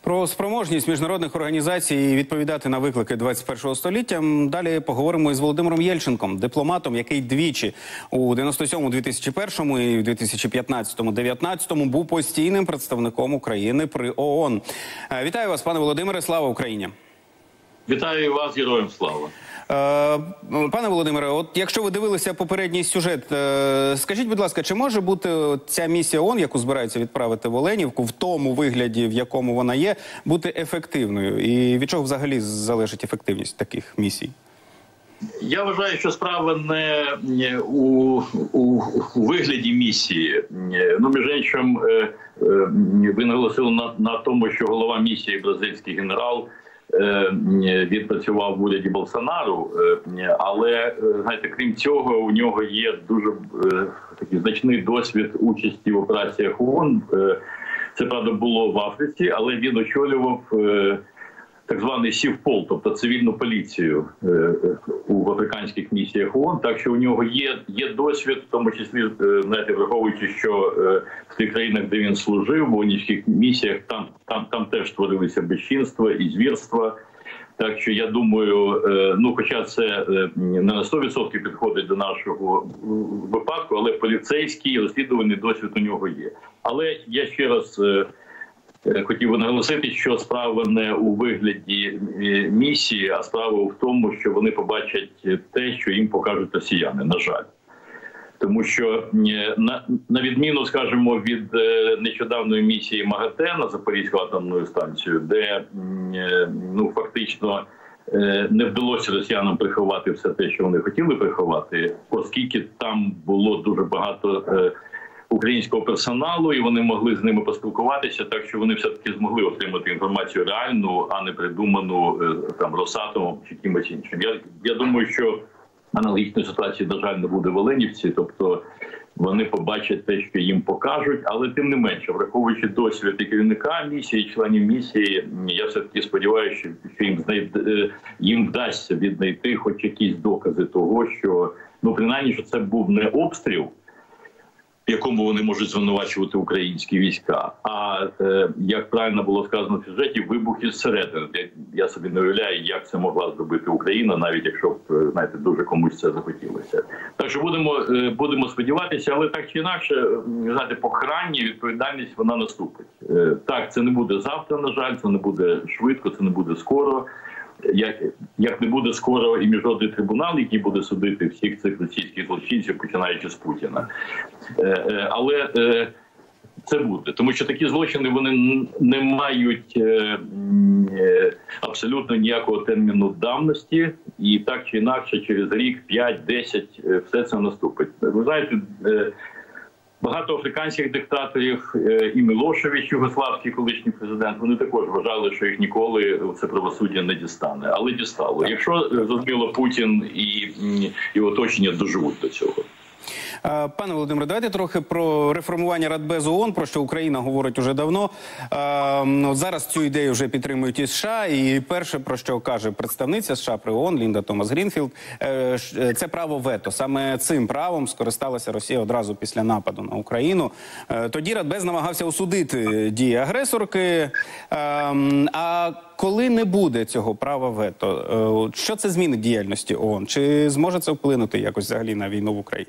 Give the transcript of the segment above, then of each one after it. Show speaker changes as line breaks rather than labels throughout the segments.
Про спроможність міжнародних організацій відповідати на виклики 21-го століття далі поговоримо із Володимиром Єльченком, дипломатом, який двічі у 97-му, 2001-му і 2015-му, 2019-му був постійним представником України при ООН. Вітаю вас, пане Володимире, слава Україні!
Вітаю вас, героям слава!
Пане Володимире, от якщо ви дивилися попередній сюжет, скажіть, будь ласка, чи може бути ця місія ООН, яку збираються відправити в Оленівку, в тому вигляді, в якому вона є, бути ефективною? І від чого взагалі залежить ефективність таких місій?
Я вважаю, що справа не у вигляді місії. Ну, між іншим, ви наголосили на тому, що голова місії, бразильський генерал, відпрацював в уряді Болсонару, але, знаєте, крім цього, у нього є дуже такий значний досвід участі в операціях ООН. Це, правда, було в Африці, але він очолював так званий Сівпол, тобто цивільну поліцію у африканських місіях ООН, так що у нього є досвід, в тому числі, знаєте, враховуючи, що в тих країнах, де він служив, в ООНівських місіях, там теж творилися безчинства і звірства. Так що я думаю, ну, хоча це не на 100% підходить до нашого випадку, але поліцейський розслідувальний досвід у нього є. Але я ще раз хотів би наголосити, що справа не у вигляді місії, а справа в тому, що вони побачать те, що їм покажуть росіяни, на жаль. Тому що, на відміну, скажімо, від нещодавної місії МАГАТЕ на Запорізьку атомну станцію, де, ну, фактично не вдалося росіянам приховати все те, що вони хотіли приховати, оскільки там було дуже багато українського персоналу, і вони могли з ними поспілкуватися, так що вони все-таки змогли отримати інформацію реальну, а не придуману там Росатомом чи кимось іншим. Я думаю, що аналогічної ситуації, на жаль, не буде в Оленівці, тобто вони побачать те, що їм покажуть, але тим не менше, враховуючи досвід і керівника місії, членів місії, я все-таки сподіваюся, що їм вдасться віднайти хоч якісь докази того, що, ну, принаймні, що це був не обстріл, в якому вони можуть звинувачувати українські війська, а, як правильно було сказано в сюжеті, вибухи зсередини. Я собі не уявляю, як це могла зробити Україна, навіть якщо б, знаєте, дуже комусь це захотілося. Так що будемо сподіватися, але так чи інакше, знаєте, покарання, відповідальність, вона наступить. Так, це не буде завтра, на жаль, це не буде швидко, це не буде скоро. Як не буде скоро і міжнародний трибунал, який буде судити всіх цих російських злочинців, починаючи з Путіна. Але це буде. Тому що такі злочини, вони не мають абсолютно ніякого терміну давності. І так чи інакше, через рік, 5, 10, все це наступить. Ви знаєте, багато африканських диктаторів, і Мілошевич, югославський колишній президент, вони також вважали, що їх ніколи це правосуддя не дістане. Але дістало. Якщо, зрозуміло, Путін і оточення доживуть до цього.
Пане Володимире, давайте трохи про реформування Радбезу ООН, про що Україна говорить уже давно. Зараз цю ідею вже підтримують і США. І перше, про що каже представниця США при ООН Лінда Томас-Грінфілд, це право вето. Саме цим правом скористалася Росія одразу після нападу на Україну. Тоді Радбез намагався осудити дії агресорки. А коли не буде цього права вето, що це змінить діяльності ООН? Чи зможе це вплинути якось взагалі на війну в Україні?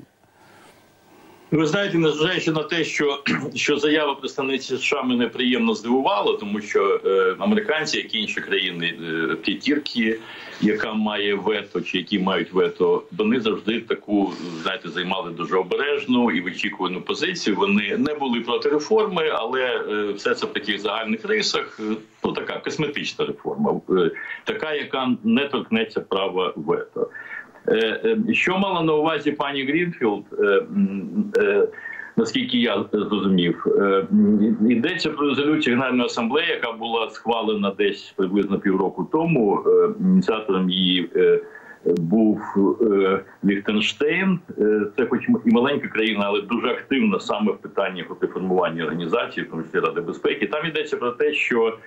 Ви знаєте, незважаючи на те, що заява представниці США мене приємно здивувала, тому що американці, як і інші країни п'ятірки, яка має вето, чи які мають вето, вони завжди таку, знаєте, займали дуже обережну і вичікувану позицію. Вони не були проти реформи, але все це в таких загальних рисах, ну, така косметична реформа, така, яка не торкнеться права вето. Що мала на увазі пані Грінфілд, наскільки я зрозумів, йдеться про резолюцію Генеральної асамблеї, яка була схвалена десь приблизно півроку тому. Ініціатором її був Ліхтенштейн. Це хоч і маленька країна, але дуже активна саме в питанні формування організації, в тому числі Ради безпеки. Там йдеться про те, що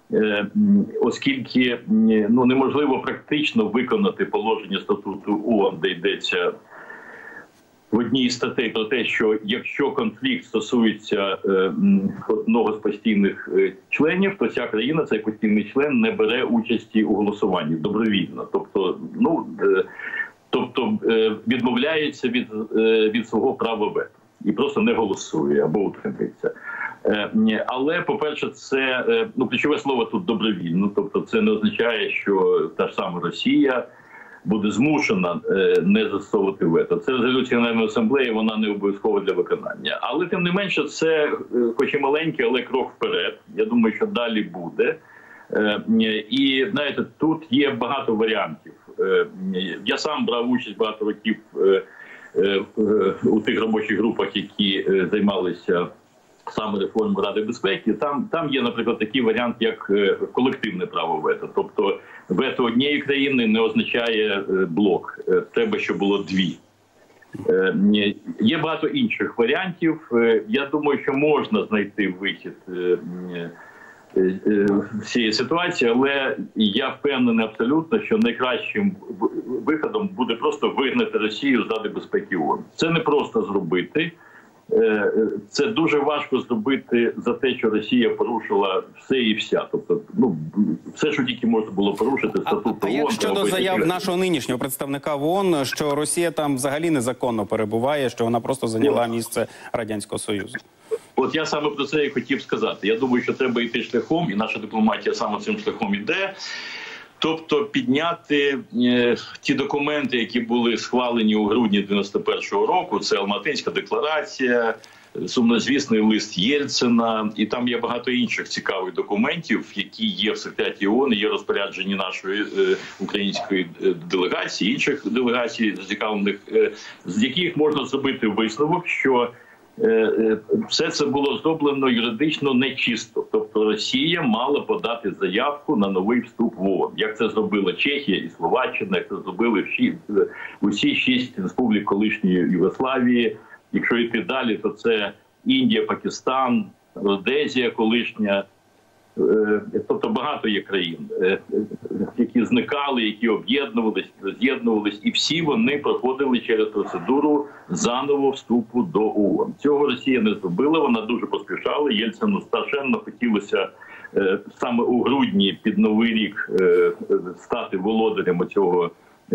оскільки, ну, неможливо практично виконати положення статуту ООН, де йдеться в одній із статей про те, що якщо конфлікт стосується одного з постійних членів, то ця країна, цей постійний член, не бере участі у голосуванні добровільно. Тобто відмовляється від свого права вето і просто не голосує або утримується. Але, по-перше, це ключове слово тут добровільно. Тобто це не означає, що та ж сама Росія буде змушена не застосовувати вето. Це резолюція Генеральної асамблеї, вона не обов'язкова для виконання. Але, тим не менше, це, хоч і маленький, але крок вперед. Я думаю, що далі буде. І, знаєте, тут є багато варіантів. Я сам брав участь багато років у тих робочих групах, які займалися саме реформою Ради безпеки. Там є, наприклад, такий варіант, як колективне право вето. Тобто вето однієї країни не означає блок. Треба, щоб було дві. Є багато інших варіантів. Я думаю, що можна знайти вихід цієї ситуації, але я впевнений абсолютно, що найкращим виходом буде просто вигнати Росію з Ради безпеки ООН. Це не просто зробити. Це дуже важко зробити за те, що Росія порушила все і вся. Тобто, все, що тільки можна було порушити, статут ООН.
А як щодо заяв нашого нинішнього представника в ООН, що Росія там взагалі незаконно перебуває, що вона просто зайняла місце Радянського Союзу?
От я саме про це і хотів сказати. Я думаю, що треба йти шляхом, і наша дипломатія саме цим шляхом іде. Тобто підняти ті документи, які були схвалені у грудні 91-го року, це Алматинська декларація, сумнозвісний лист Єльцина, і там є багато інших цікавих документів, які є в секретаріаті ООН, є розпоряджені нашої української делегації, інших делегацій зацікавлених, з яких можна зробити висновок, що все це було зроблено юридично нечисто. Тобто Росія мала подати заявку на новий вступ в ООН. Як це зробила Чехія і Словаччина, як це зробили усі 6 республік колишньої Югославії. Якщо йти далі, то це Індія, Пакистан, Родезія колишня. Тобто багато є країн, які зникали, які об'єднувались, роз'єднувались, і всі вони проходили через процедуру заново вступу до ООН. Цього Росія не зробила, вона дуже поспішала. Єльцину страшенно хотілося саме у грудні під Новий рік стати володарем цього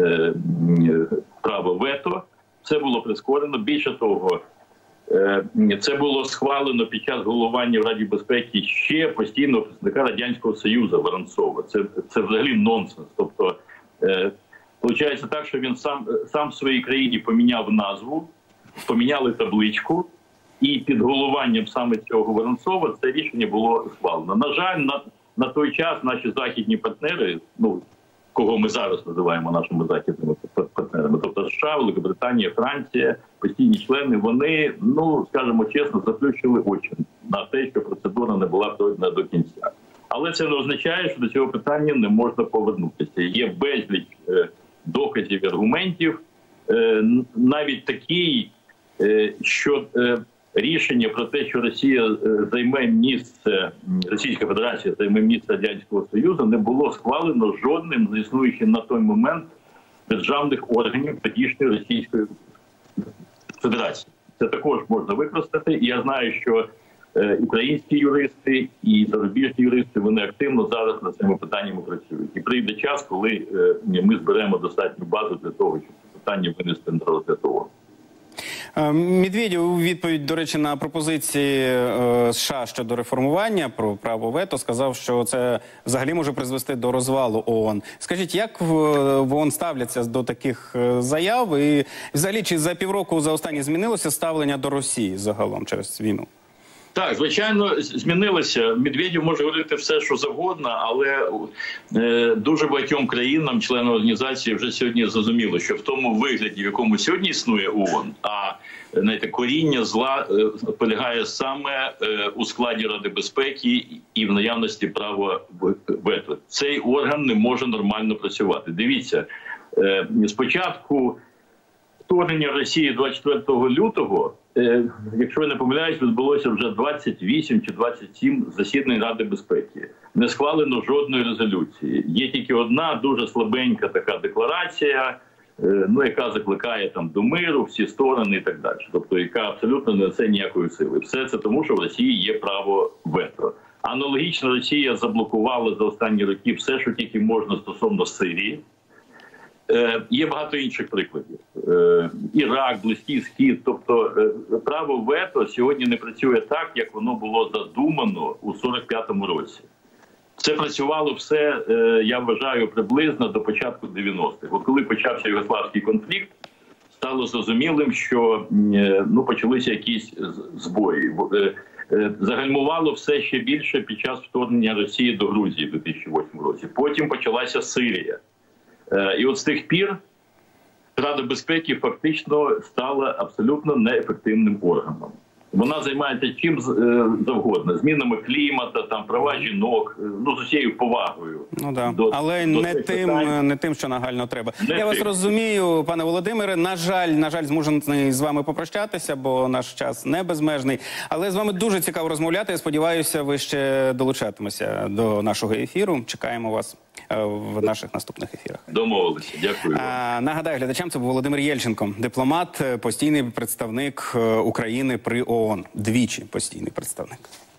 права вето. Це було прискорено. Більше того, це було схвалено під час головування в Раді безпеки ще постійного представника Радянського Союзу Воронцова. Це взагалі нонсенс. Тобто, виходить так, що він сам в своїй країні поміняв назву, поміняли табличку, і під головуванням саме цього Воронцова це рішення було схвалено. На жаль, на той час наші західні партнери, кого ми зараз називаємо нашими західними партнерами, тобто США, Великобританія, Франція, постійні члени, вони, скажімо чесно, заплющили очі на те, що процедура не була пройдена до кінця. Але це не означає, що до цього питання не можна повернутися. Є безліч доказів і аргументів, навіть такий, що рішення про те, що Російська Федерація займе місце Радянського Союзу, не було схвалено жодним з існуючих на той момент державних органів тодішньої Російської Федерації. Це також можна використати. І я знаю, що українські юристи і зарубіжні юристи, вони активно зараз над цими питаннями працюють. І прийде час, коли ми зберемо достатню базу для того, щоб це питання винести на розгляд ООН.
Медведєв у відповідь, до речі, на пропозиції США щодо реформування про право вето сказав, що це взагалі може призвести до розвалу ООН. Скажіть, як в ООН ставляться до таких заяв? І взагалі, чи за півроку за останні змінилося ставлення до Росії загалом через війну?
Так, звичайно, змінилося. Медведєв може говорити все, що завгодно, але дуже багатьом країнам, членам організації, вже сьогодні зрозуміло, що в тому вигляді, в якому сьогодні існує ООН, а коріння зла полягає саме у складі Ради безпеки і в наявності права вето. Цей орган не може нормально працювати. Дивіться, спочатку вторгнення Росії 24 лютого, якщо я не помиляюсь, відбулося вже 28 чи 27 засідань Ради безпеки. Не схвалено жодної резолюції. Є тільки одна дуже слабенька така декларація ну, яка закликає там до миру, всі сторони і так далі. Тобто, яка абсолютно не несе ніякої сили. Все це тому, що в Росії є право вето. Аналогічно Росія заблокувала за останні роки все, що тільки можна стосовно Сирії. Є багато інших прикладів. Ірак, Близький Схід. Тобто право вето сьогодні не працює так, як воно було задумано у 45-му році. Це працювало все, я вважаю, приблизно до початку 90-х. От коли почався югославський конфлікт, стало зрозумілим, що ну, почалися якісь збої. Загальмувало все ще більше під час вторгнення Росії до Грузії в 2008 році. Потім почалася Сирія. І от з тих пір Рада безпеки фактично стала абсолютно неефективним органом. Вона займається чим завгодно, змінами клімату, там права жінок, ну з усією повагою.
Ну да, але не тим, що нагально треба. Я вас розумію, пане Володимире. На жаль, змушений з вами попрощатися, бо наш час не безмежний. Але з вами дуже цікаво розмовляти. Я сподіваюся, ви ще долучатимеся до нашого ефіру. Чекаємо вас в наших наступних ефірах.
Домовилися. Дякую.
Нагадаю глядачам, це був Володимир Єльченко, дипломат, постійний представник України при ООН. Двічі постійний представник.